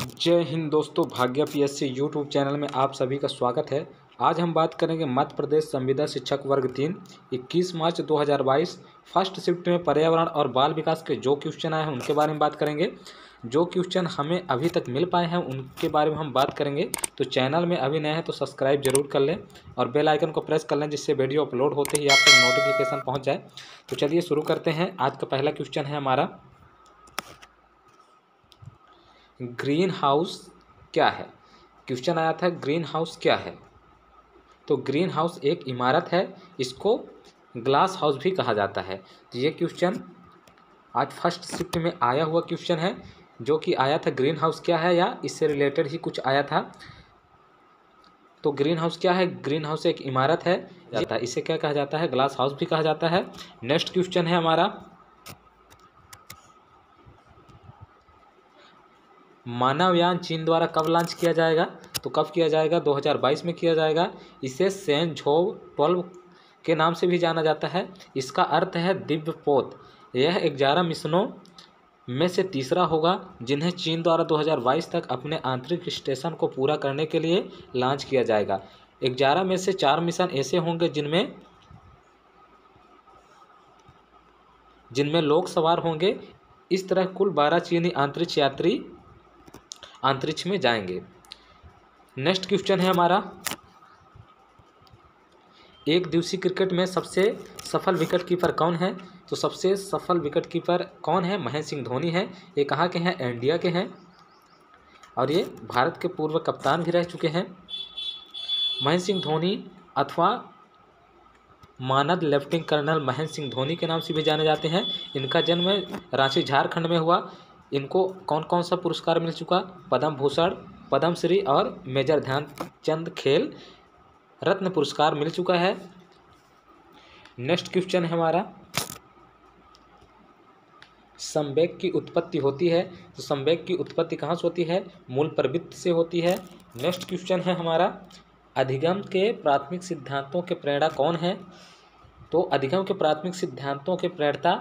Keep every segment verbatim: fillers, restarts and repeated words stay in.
जय हिंद दोस्तों, भाग्य पीएससी यूट्यूब चैनल में आप सभी का स्वागत है। आज हम बात करेंगे मध्य प्रदेश संविदा शिक्षक वर्ग तीन इक्कीस मार्च दो हज़ार बाईस फर्स्ट शिफ्ट में पर्यावरण और बाल विकास के जो क्वेश्चन आए हैं उनके बारे में बात करेंगे। जो क्वेश्चन हमें अभी तक मिल पाए हैं उनके बारे में हम बात करेंगे। तो चैनल में अभी नए हैं तो सब्सक्राइब जरूर कर लें और बेल आइकन को प्रेस कर लें, जिससे वीडियो अपलोड होते ही आप तक नोटिफिकेशन पहुँच जाए। तो चलिए शुरू करते हैं। आज का पहला क्वेश्चन है हमारा, ग्रीन हाउस क्या है। क्वेश्चन आया था ग्रीन हाउस क्या है। तो ग्रीन हाउस एक इमारत है, इसको ग्लास हाउस भी कहा जाता है। तो ये क्वेश्चन आज फर्स्ट शिफ्ट में आया हुआ क्वेश्चन है, जो कि आया था ग्रीन हाउस क्या है या इससे रिलेटेड ही कुछ आया था। तो ग्रीन हाउस क्या है? ग्रीन हाउस एक इमारत है, जाता है इसे क्या कहा जाता है? ग्लास हाउस भी कहा जाता है। नेक्स्ट क्वेश्चन है हमारा, मानवयान चीन द्वारा कब लॉन्च किया जाएगा। तो कब किया जाएगा? दो हज़ार बाईस में किया जाएगा। इसे सेंझोउ ट्वेल्व के नाम से भी जाना जाता है। इसका अर्थ है दिव्य पोत। यह ग्यारह मिशनों में से तीसरा होगा जिन्हें चीन द्वारा दो हज़ार बाईस तक अपने आंतरिक स्टेशन को पूरा करने के लिए लॉन्च किया जाएगा। ग्यारह में से चार मिशन ऐसे होंगे जिनमें जिनमें लोग सवार होंगे। इस तरह कुल बारह चीनी अंतरिक्ष यात्री अंतरिक्ष में जाएंगे। नेक्स्ट क्वेश्चन है हमारा, एक दिवसीय क्रिकेट में सबसे सफल विकेट कीपर कौन है। तो सबसे सफल विकेट कीपर कौन है? महेंद्र सिंह धोनी है। ये कहाँ के हैं? इंडिया के हैं और ये भारत के पूर्व कप्तान भी रह चुके हैं। महेंद्र सिंह धोनी अथवा मानद लेफ्टिनेंट कर्नल महेंद्र सिंह धोनी के नाम से भी जाने जाते हैं। इनका जन्म रांची झारखंड में हुआ। इनको कौन कौन सा पुरस्कार मिल चुका? पद्म भूषण, पद्मश्री और मेजर ध्यानचंद खेल रत्न पुरस्कार मिल चुका है। नेक्स्ट क्वेश्चन है हमारा, संवेग की उत्पत्ति होती है। तो संवेग की उत्पत्ति कहाँ से होती है? मूल प्रवृत्ति से होती है। नेक्स्ट क्वेश्चन है हमारा, अधिगम के प्राथमिक सिद्धांतों के प्रेरणा कौन है। तो अधिगम के प्राथमिक सिद्धांतों के प्रेरणा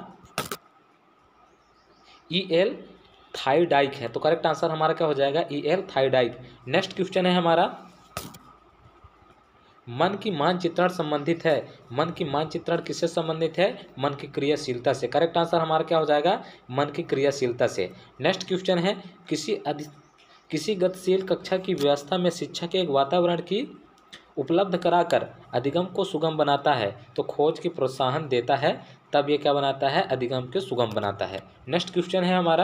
ई एल थायरडाइक है। तो करेक्ट आंसर हमारा क्या हो जाएगा? ई एल थायरडाइक। नेक्स्ट क्वेश्चन है हमारा, मन की मानचित्रण संबंधित है। मन की मानचित्रण किससे संबंधित है? मन की क्रियाशीलता से। करेक्ट आंसर हमारा क्या हो जाएगा? मन की क्रियाशीलता से। नेक्स्ट क्वेश्चन है, किसी अधि किसी गतिशील कक्षा की व्यवस्था में शिक्षक एक वातावरण की उपलब्ध कराकर अधिगम को सुगम बनाता है। तो खोज की प्रोत्साहन देता है, तब ये क्या बनाता है? अधिगम को सुगम बनाता है। नेक्स्ट क्वेश्चन है हमारा,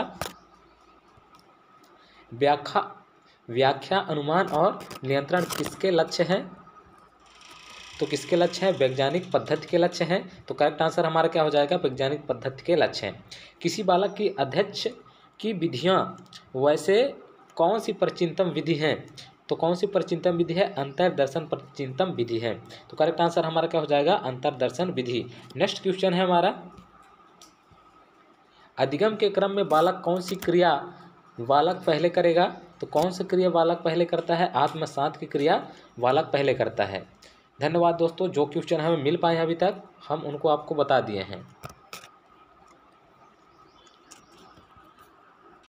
व्याख्या व्याख्या अनुमान और नियंत्रण किसके लक्ष्य हैं। तो किसके लक्ष्य हैं? वैज्ञानिक पद्धति के लक्ष्य हैं। तो करेक्ट आंसर हमारा क्या हो जाएगा? वैज्ञानिक पद्धति के लक्ष्य हैं। किसी बालक की अध्यक्ष की विधियां वैसे कौन सी प्रचिंतन विधि हैं। तो कौन सी प्रचिंतन विधि है? अंतर्दर्शन प्रचिंतन विधि है। तो करेक्ट आंसर हमारा क्या हो जाएगा? अंतर्दर्शन विधि। नेक्स्ट क्वेश्चन है हमारा, अधिगम के क्रम में बालक कौन सी क्रिया बालक पहले करेगा। तो कौन सी क्रिया बालक पहले करता है? आत्मसात की क्रिया बालक पहले करता है। धन्यवाद दोस्तों, जो क्वेश्चन हमें मिल पाए अभी तक हम उनको आपको बता दिए हैं।